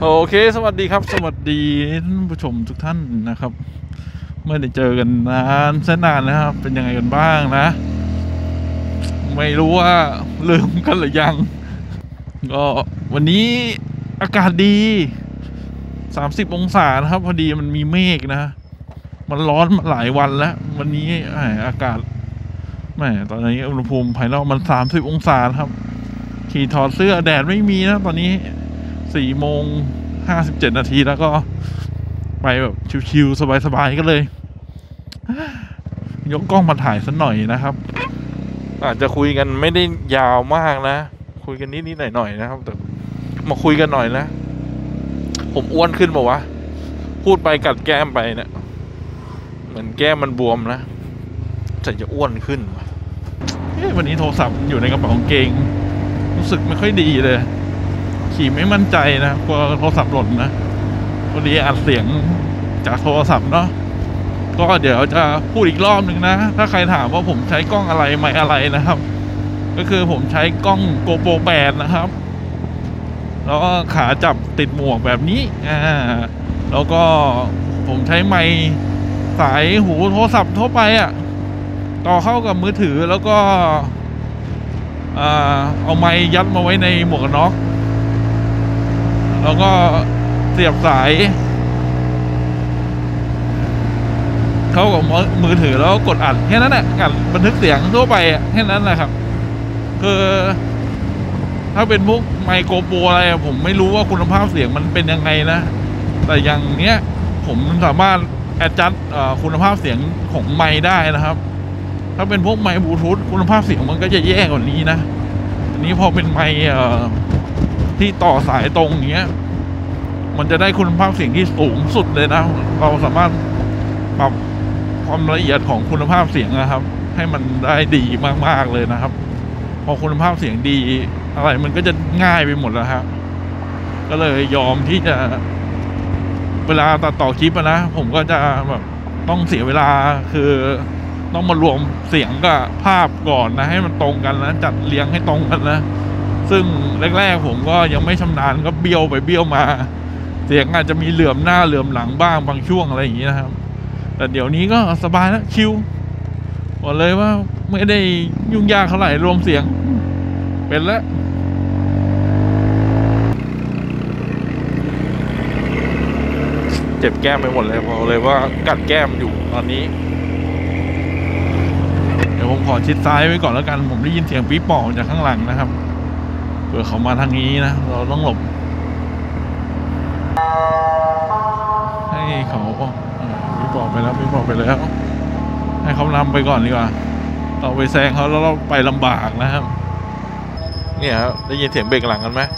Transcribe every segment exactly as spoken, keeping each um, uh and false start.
โอเคสวัสดีครับสวัสดีท่านผู้ชมทุกท่านนะครับไม่ได้เจอกันนานแสนนานนะครับเป็นยังไงกันบ้างนะไม่รู้ว่าลืมกันหรือยังก็วันนี้อากาศดีสามสิบองศานะครับพอดีมันมีเมฆนะมันร้อนมาหลายวันแล้ววันนี้อากาศแหมตอนนี้อุณหภูมิภายนอกมันสามสิบองศาครับขี่ถอดเสื้อแดดไม่มีนะตอนนี้สี่โมงห้าสิบเจ็ดนาทีแล้วก็ไปแบบชิวๆสบายๆก็เลยยกกล้องมาถ่ายสักหน่อยนะครับอาจจะคุยกันไม่ได้ยาวมากนะคุยกันนิดๆหน่อยๆนะครับแต่มาคุยกันหน่อยนะผมอ้วนขึ้นป่าวะพูดไปกัดแก้มไปเนะเหมือนแก้มมันบวมนะแต่จะอ้วนขึ้นวะวันนี้โทรศัพท์อยู่ในกระเป๋ากางเกงรู้สึกไม่ค่อยดีเลยขี่ไม่มั่นใจนะกลัวโทรศัพท์หล่นนะพอดีอัดเสียงจากโทรศัพท์เนาะก็เดี๋ยวจะพูดอีกรอบหนึ่งนะถ้าใครถามว่าผมใช้กล้องอะไรไม่อะไรนะครับก็คือผมใช้กล้อง GoPro แปดนะครับแล้วก็ขาจับติดหมวกแบบนี้อ่าแล้วก็ผมใช้ไมค์สายหูโทรศัพท์ทั่วไปอ่ะต่อเข้ากับมือถือแล้วก็อ่าเอาไมค์ยัดมาไว้ในหมวกกันน็อกแล้วก็เสียบสายเข้ากับมือถือแล้วกดอัดแค่นั้นแหละอัดบันทึกเสียงทั่วไปแค่นั้นแหละครับคือถ้าเป็นพวกไมโครโฟนอะไรผมไม่รู้ว่าคุณภาพเสียงมันเป็นยังไงนะแต่อย่างเนี้ยผมสามารถแอดจัดคุณภาพเสียงของไมค์ได้นะครับถ้าเป็นพวกไมค์บลูทูธคุณภาพเสียงมันก็จะแย่กว่านี้นะอันนี้พอเป็นไมค์ที่ต่อสายตรงเนี้ยมันจะได้คุณภาพเสียงที่สูงสุดเลยนะเราสามารถปรับความละเอียดของคุณภาพเสียงนะครับให้มันได้ดีมากๆเลยนะครับพอคุณภาพเสียงดีอะไรมันก็จะง่ายไปหมดแล้วครับก็เลยยอมที่จะเวลาตัดต่อคลิปนะผมก็จะแบบต้องเสียเวลาคือต้องมารวมเสียงกับภาพก่อนนะให้มันตรงกันนะจัดเรียงให้ตรงกันนะซึ่งแรกๆผมก็ยังไม่ชำนาญก็เบี้ยวไปเบี้ยวมาเสียงอาจจะมีเหลื่อมหน้าเหลื่อมหลังบ้างบางช่วงอะไรอย่างนี้นะครับแต่เดี๋ยวนี้ก็สบายแล้วชิลบอกเลยว่าไม่ได้ยุ่งยากเท่าไหร่รวมเสียงเป็นแล้วเจ็บแก้มไปหมดเลยบอกเลยว่ากัดแก้มอยู่ตอนนี้เดี๋ยวผมขอชิดซ้ายไว้ก่อนแล้วกันผมได้ยินเสียงปี๊บป่องจากข้างหลังนะครับเผื่อเขามาทางนี้นะเราต้องหลบให้เขาปี๊บป่องไปแล้วปี๊บป่องไปแล้วให้เขานำไปก่อนดีกว่าเราไปแซงเขาแล้วเราไปลำบากนะครับเนี่ยครับได้ยินเสียงเบรกหลังกันไหม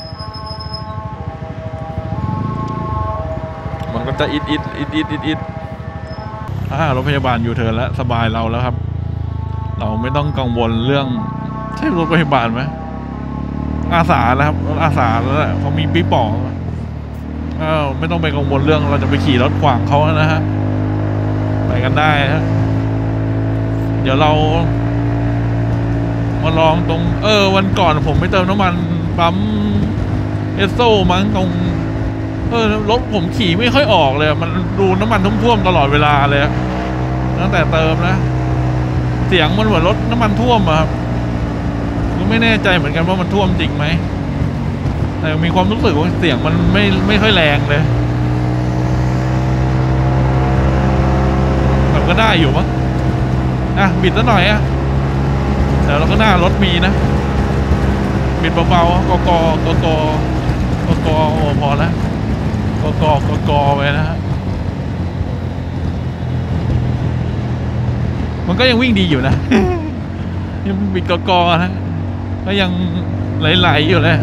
มันก็จะอิดอิดอิดอิดอิดอิดอ่ารถพยาบาลอยู่เทิร์นแล้วสบายเราแล้วครับเราไม่ต้องกังวลเรื่องใช่รถพยาบาลไหมอาสาแล้วครับรถอาสาแล้วแหละเขามีปี๊บป่องอ้าวไม่ต้องไปกังวลเรื่องเราจะไปขี่รถขวางเขานะฮะไปกันได้ฮะเดี๋ยวเรามาลองตรงเออวันก่อนผมไปเติมน้ำมันปั๊มเอสโซมั้งตรงเออรถผมขี่ไม่ค่อยออกเลยมันดูน้ำมันท่วมๆตลอดเวลาเลยตั้งแต่เติมนะเสียงมันเหมือนรถน้ำมันท่วมอะครับก็ไม่แน่ใจเหมือนกันว่ามันท่วมจริงไหมแต่มีความรู้สึกว่าเสียงมันไม่ไม่ค่อยแรงเลยแบบก็ได้อยู่มั้งอ่ะบิดซะหน่อยอ่ะเดี๋ยวเราก็หน้ารถมีนะบิดเบาๆกกกกกกโอ้พอแล้วกกกกไปนะฮะมันก็ยังวิ่งดีอยู่นะยังบิดกกนะก็ยังไหลๆอยู่เลย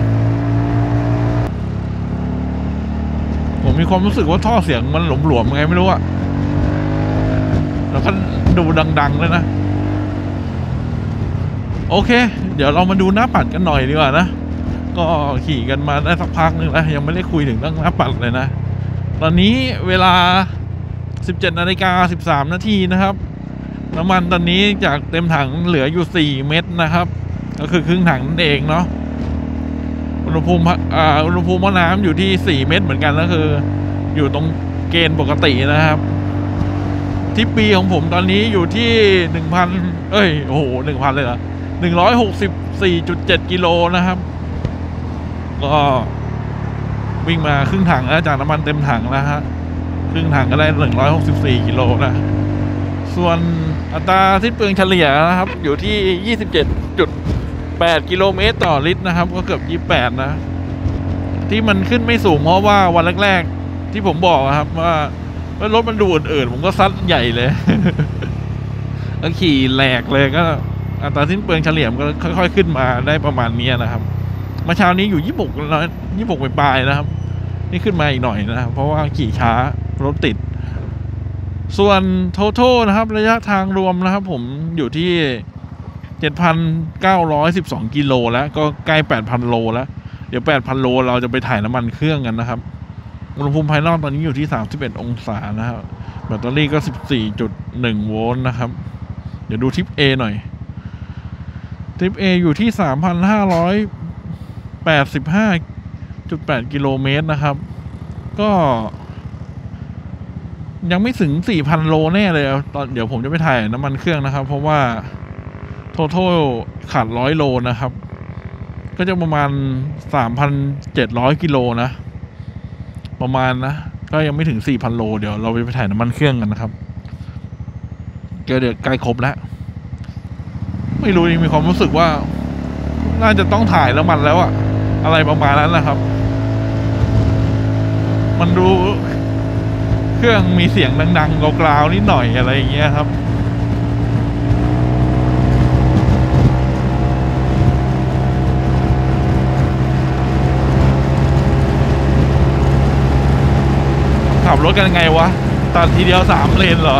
ผมมีความรู้สึกว่าท่อเสียงมันหลวมๆไงไม่รู้อะแล้วก็ดูดังๆเลยนะโอเคเดี๋ยวเรามาดูหน้าปัดกันหน่อยดีกว่านะก็ขี่กันมาได้สักพักนึงแล้วยังไม่ได้คุยถึงเรื่องหน้าปัดเลยนะตอนนี้เวลา สิบเจ็ดนาฬิกาสิบสามนาทีนะครับน้ำมันตอนนี้จากเต็มถังเหลืออยู่สี่เม็ดนะครับก็คือครึ่งถังนั่นเองเนาะอุณหณหภูมิอ่าอุณหภูมิน้ำอยู่ที่สี่เมตรเหมือนกันก็คืออยู่ตรงเกณฑ์ปกตินะครับทิปปีของผมตอนนี้อยู่ที่หนึ่งพันเอ้ยโอ้โหหนึ่งพันเลยเหรอหนึ่งร้อยหกสิบสี่จุดเจ็ดกิโลนะครับก็วิ่งมาครึ่งถังแล้วจากน้ำมันเต็มถังแล้วฮะครึ่งถังก็ได้หนึ่งร้อยหกสิบสี่กิโลนะส่วนอัตราสิ้นเปลืองเฉลี่ยนะครับอยู่ที่ยี่สิบเจ็ดจุดแปดกิโลเมตรต่อลิตรนะครับก็เกือบยี่สิบแปดนะที่มันขึ้นไม่สูงเพราะว่าวันแรกๆที่ผมบอกครับว่ารถมันดูอื่นๆผมก็ซัดใหญ่เลยก็ขี่แหลกเลยก็อัตราสิ้นเปลืองเฉลี่ยก็ค่อยๆขึ้นมาได้ประมาณนี้นะครับเมื่อเช้านี้อยู่ยี่สิบหกแล้วยี่สิบหกปลายๆนะครับนี่ขึ้นมาอีกหน่อยนะครับเพราะว่าขี่ช้ารถติดส่วนโทโทนะครับระยะทางรวมนะครับผมอยู่ที่ เจ็ดพันเก้าร้อยสิบสอง กิโลแล้วก็ใกล้ แปดพัน โลแล้วเดี๋ยว แปดพัน โลเราจะไปถ่ายน้ำมันเครื่องกันนะครับอุณหภูมิภายนอกตอนนี้อยู่ที่สามสิบเอ็ดองศานะครับแบตเตอรี่ก็ สิบสี่จุดหนึ่ง โวลต์นะครับเดี๋ยวดูทิป A หน่อยทิป A อยู่ที่ สามพันห้าร้อยแปดสิบห้าจุดแปด กิโลเมตรนะครับก็ยังไม่ถึง สี่พัน โลแน่เลยตอนเดี๋ยวผมจะไปถ่ายน้ำมันเครื่องนะครับเพราะว่าtotal ขาดร้อยโลนะครับก็จะประมาณ สามพันเจ็ดร้อย กิโลนะประมาณนะก็ยังไม่ถึง สี่พัน โลเดี๋ยวเราไปถ่ายน้ำมันเครื่องกันนะครับเดี๋ยวใกล้ครบแล้วไม่รู้มีความรู้สึกว่าน่าจะต้องถ่ายแล้วมันแล้วอะอะไรประมาณนั้นแหละครับมันดูเครื่องมีเสียงดังๆกราวๆนิดหน่อยอะไรอย่างเงี้ยครับขับรถกันไงวะตัดทีเดียวสามเลนเหรอ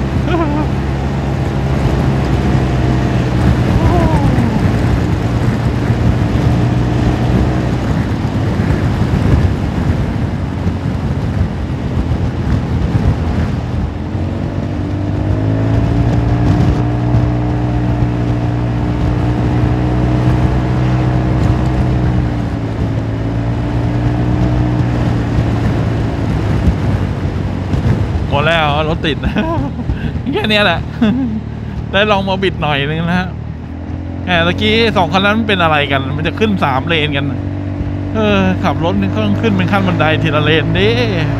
หมดแล้วรถติดนะแค่นี้แหละได้ลองมาบิดหน่อยนึงนะฮะแหมตะกี้สองคันนั้นเป็นอะไรกันมันจะขึ้นสามเลนกันเออขับรถนี่ต้องขึ้นเป็นขั้นบันไดทีละเลนดิ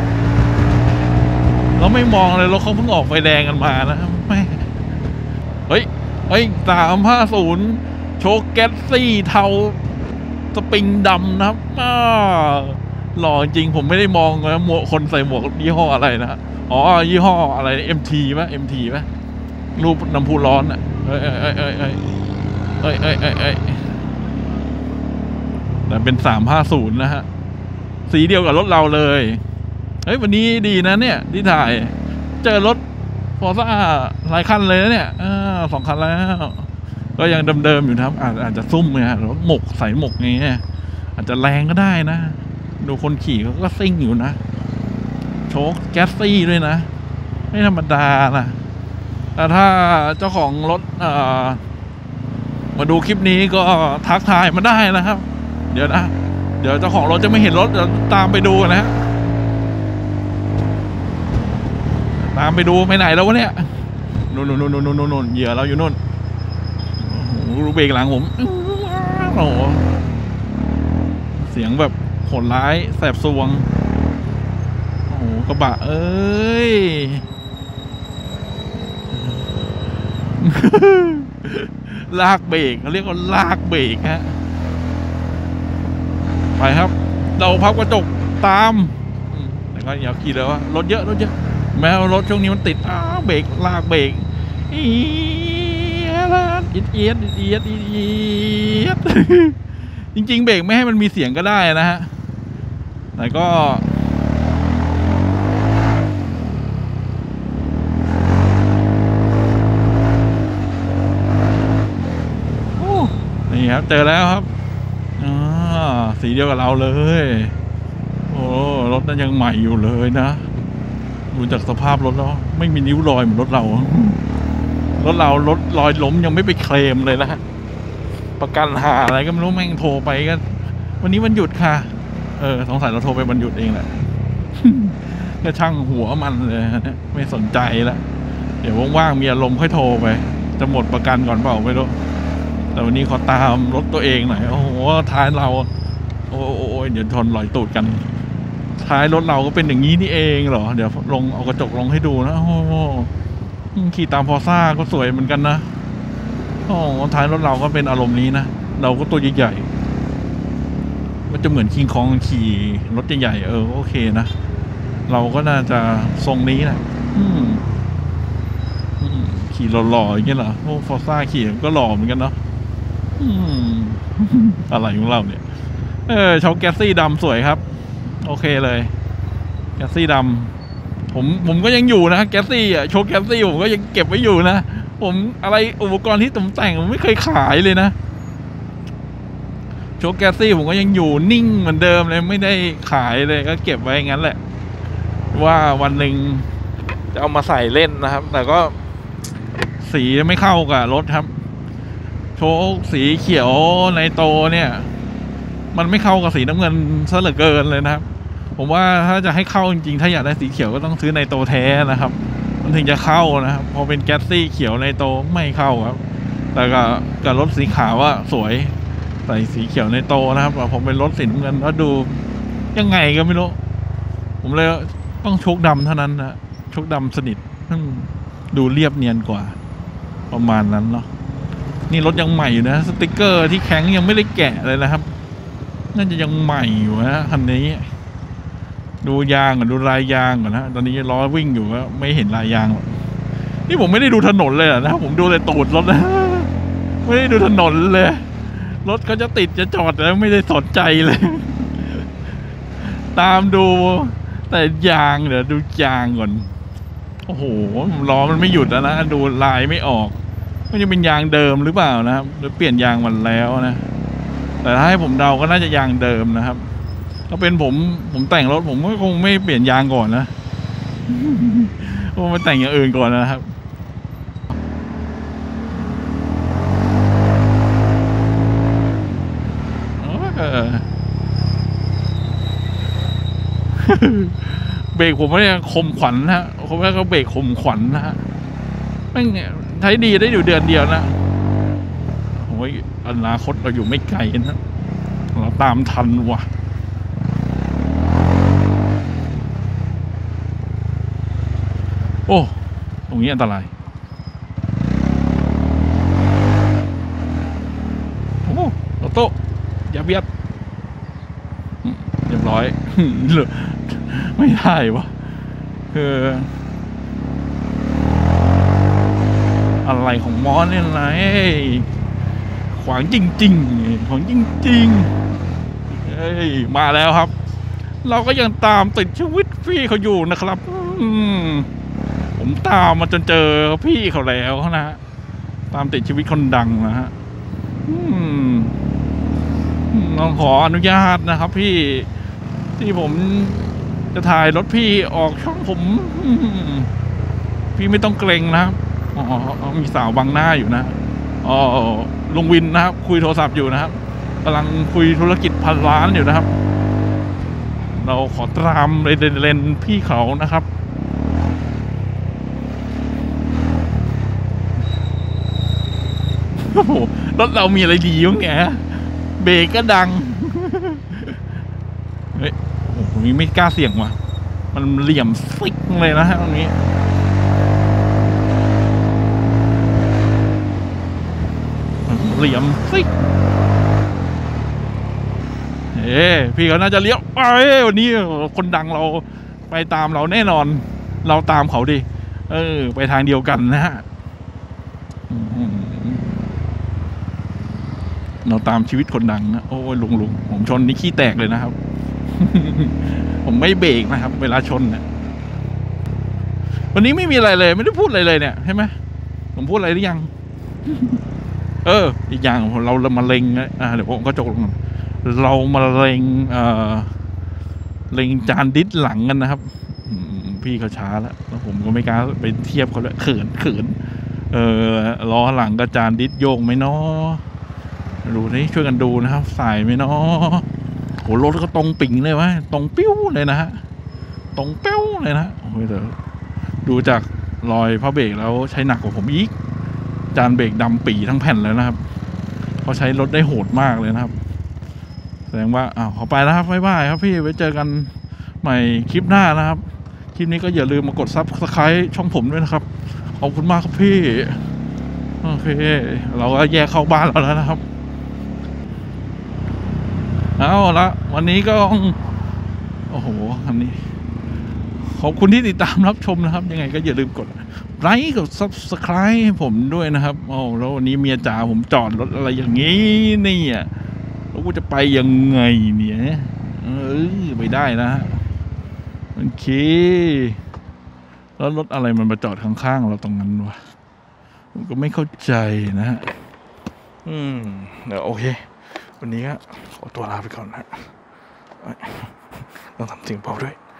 เราไม่มองเลยรถเขาเพิ่งออกไฟแดงกันมานะไม่เฮ้ยเฮ้ยสามห้าศูนย์โชว์แก๊สซี่เทาสปริงดำนะครับหล่อจริงผมไม่ได้มองนะหมวกคนใส่หมวกยี่ห้ออะไรนะอ๋อยี่ห้ออะไร เอ็ม ที ป่ะ เอ็ม ที ป่ะรูปน้ำพุร้อนอ่ะเอ้ยเอ้ยเอ้ยเอ้ยเอ้ยเอ้ยเอ้ยเอ้ยแต่เป็นสามห้าศูนย์นะฮะสีเดียวกับรถเราเลยเฮ้ยวันนี้ดีนะเนี่ยที่ถ่ายเจอรถฟอร์ซ่าหลายคันเลยนะเนี่ยอ่าสองคันแล้วก็ยังเดิมๆอยู่นะครับอาจอาจจะซุ่มไงรถหมกใส่หมกไงอาจจะแรงก็ได้นะดูคนขี่เขาก็ซิ่งอยู่นะโชคแก๊สซี่ด้วยนะไม่ธรรมดานะแต่ถ้าเจ้าของรถมาดูคลิปนี้ก็ทักทายมาได้นะครับเดี๋ยวนะเดี๋ยวเจ้าของรถจะไม่เห็นรถเดี๋ยวตามไปดูนะฮะตามไปดูไปไหนแล้ววะเนี่ยนู่นนู่นนู่นนู่นนู่นเหยื่อเราอยู่นู่นรูเบรกหลังผมโอ้โหเสียงแบบโหดร้ายแสบสวงโอ้โหกระบะเอ้ย ลากเบรกเขาเรียกว่าลากเบรกฮะไปครับเราพับกระจกตามแต่ก็อย่าขี่เลยว่ารถเยอะรถเยอะแม้รถช่วงนี้มันติดอ้าเบรกลากเบรกอีดเอียดอีดเอียดอีดเอียดจริงๆเบรกไม่ให้มันมีเสียงก็ได้นะฮะแต่ก็นี่ครับเจอแล้วครับอ่าสีเดียวกับเราเลยโอ้รถนั้นยังใหม่อยู่เลยนะดูจากสภาพรถแล้วไม่มีนิ้วรอยเหมือนรถเรารถเรารถรอยล้มยังไม่ไปเคลมเลยนะประกันหาอะไรก็ไม่รู้แม่งโทรไปก็วันนี้วันหยุดค่ะเออสงสัยเราโทรไปวันหยุดเองแหละ ก็ช่างหัวมันเลยไม่สนใจแล้วเดี๋ยวว่างๆมีอารมณ์ค่อยโทรไปจะหมดประกันก่อนเปล่าไม่รู้แต่วันนี้ขอตามรถตัวเองหน่อยโอ้โหท้ายเราโอ้ยเดี๋ยวชนลอยตูดกันท้ายรถเราก็เป็นอย่างนี้นี่เองเหรอเดี๋ยวลงเอากระจกลงให้ดูนะโอ้โหขี่ตามพอซ่าก็สวยเหมือนกันนะโอ้ท้ายรถเราก็เป็นอารมณ์นี้นะเราก็ตัวใหญ่ๆมันจะเหมือนคิงคองขี่รถใหญ่ๆเออโอเคนะเราก็น่าจะทรงนี้แหละอืมขี่หล่อๆอย่างเงี้ยเหรอโอ้ฟอร์ซ่าขี่ก็หล่อเหมือนกันเนาะอืมอะไรของเราเนี่ยเออชาวแก๊สซี่ดำสวยครับโอเคเลยแก๊สซี่ดำผมผมก็ยังอยู่นะแก๊สซี่อ่ะโชว์แก๊สซี่ผมก็ยังเก็บไว้อยู่นะผมอะไรอุปกรณ์ที่ผมแต่งผมไม่เคยขายเลยนะโชว์แก๊สซี่ผมก็ยังอยู่นิ่งเหมือนเดิมเลยไม่ได้ขายเลยก็เก็บไว้งั้นแหละว่าวันหนึ่งจะเอามาใส่เล่นนะครับแต่ก็สีไม่เข้ากับรถครับโชว์สีเขียวในโตเนี่ยมันไม่เข้ากับสีน้ำเงินซะเหลือเกินเลยนะครับผมว่าถ้าจะให้เข้าจริงๆถ้าอยากได้สีเขียวก็ต้องซื้อในโตแท้นะครับมันถึงจะเข้านะครับพอเป็นแก๊สซี่เขียวในโตไม่เข้าครับแต่กับกับรถสีขาวว่าสวยใส่สีเขียวในโตนะครับแต่ผมเป็นรถสีน้ำเงินแล้วดูยังไงก็ไม่รู้ผมเลยต้องโชคดำเท่านั้นนะโชคดำสนิทดูเรียบเนียนกว่าประมาณนั้นเนาะนี่รถยังใหม่อยู่นะสติกเกอร์ที่แข็งยังไม่ได้แกะเลยนะครับน่าจะยังใหม่อยู่นะคันนี้ดูยางก่อนดูลายยางก่อนนะตอนนี้ล้อวิ่งอยู่ก็ไม่เห็นลายยางนี่ผมไม่ได้ดูถนนเลยนะผมดูเลยตูดรถนะไม่ได้ดูถนนเลยรถเขาจะติดจะจอดแล้วไม่ได้สนใจเลยตามดูแต่ยางเดี๋ยวดูยางก่อนโอ้โหล้อมันไม่หยุดแล้วนะดูลายไม่ออกมันจะเป็นยางเดิมหรือเปล่านะครับหรือเปลี่ยนยางมันแล้วนะแต่ถ้าให้ผมเดาก็น่าจะยางเดิมนะครับถ้าเป็นผมผมแต่งรถผมก็คงไม่เปลี่ยนยางก่อนนะผมไปแต่งอย่างอื่นก่อนนะครับเบรกผมเนี่ยคมขวัญนะฮะเขาว่าเขาเบรกคมขวัญนะฮะไม่เนี่ยใช้ดีได้อยู่เดือนเดียวนะโอ้ยอนาคตเราอยู่ไม่ไกลนะเราตามทันว่ะโอ้ตรงนี้อันตรายโอ้รถโต้อย่าเบียดเรียบร้อยไม่ได้วะคืออะไรของมอสเนี่ยไรขวางจริงๆขวางจริงๆเฮ้ยมาแล้วครับเราก็ยังตามติดชีวิตพี่เขาอยู่นะครับผมตามมาจนเจอพี่เขาแล้วนะฮะตามติดชีวิตคนดังนะฮะต้องขออนุญาตนะครับพี่ที่ผมจะถ่ายรถพี่ออกช่องผมพี่ไม่ต้องเกรงนะครับอ๋อมีสาวบังหน้าอยู่นะอ๋อลุงวินนะครับคุยโทรศัพท์อยู่นะครับกำลังคุยธุรกิจพันล้านอยู่นะครับเราขอตามเลนพี่เขานะครับโอ้โหรถเรามีอะไรดีวะแกเบรกก็ดังเฮ้ยโอ้โหนี่ไม่กล้าเสี่ยงว่ะมันเหลี่ยมซิกเลยนะฮะตรงนี้เหลี่ยมซิกเอ้พี่เขาน่าจะเลี้ยวไปวันนี้คนดังเราไปตามเราแน่นอนเราตามเขาดิเออไปทางเดียวกันนะฮะเราตามชีวิตคนดังนะโอ้ยลุงลุงผมชนนี่ขี้แตกเลยนะครับ ผมไม่เบรกนะครับเวลาชนเนี่ยวันนี้ไม่มีอะไรเลยไม่ได้พูดอะไรเลยเนี่ยใช่ไหมผมพูดอะไรหรือยัง เอออีกอย่างเรามาเล็งอ่าเดี๋ยวผมก็จกลงเรามาเล็งเอ่อเล็งจานดิสหลังกันนะครับพี่เขาช้าแล้วแล้วผมก็ไม่กล้าไปเทียบเขาเลยเขินเขินเออล้อหลังกับจานดิสโยงไหมเนาะดูนี่ช่วยกันดูนะครับสายไหมเนาะโหรถก็ตรงปิ่งเลยวะตรงปิ้วเลยนะฮะตรงเป้วเลยนะโอ้ยเดี๋ยวดูจากรอยพระเบรกแล้วใช้หนักกว่าผมอีกจานเบรกดำปีทั้งแผ่นแล้วนะครับเขาใช้รถได้โหดมากเลยนะครับแสดงว่าอ้าวขอไปแล้วครับบ๊ายบายครับพี่ไว้เจอกันใหม่คลิปหน้านะครับคลิปนี้ก็อย่าลืมมากดซับสไครต์ช่องผมด้วยนะครับขอบคุณมากครับพี่โอเคเราก็แยกเข้าบ้านเราแล้วนะครับเอาละวันนี้ก็โอ้โหอันนี้ขอบคุณที่ติดตามรับชมนะครับยังไงก็อย่าลืมกดไลค์กด ซับสไครบ์ ให้ผมด้วยนะครับโอ้แล้ววันนี้เมียจ๋าผมจอดรถอะไรอย่างนี้นี่อ่ะแล้วกูจะไปยังไงเนี่ยเออไปได้นะฮะโอเคแล้วรถอะไรมันมาจอดข้างๆเราตรงนั้นวะผมก็ไม่เข้าใจนะฮะอืมเดี๋ยวโอเควันนี้ก็ขอตัวลาไปก่อนนะต้องทำเสียงเบาด้วย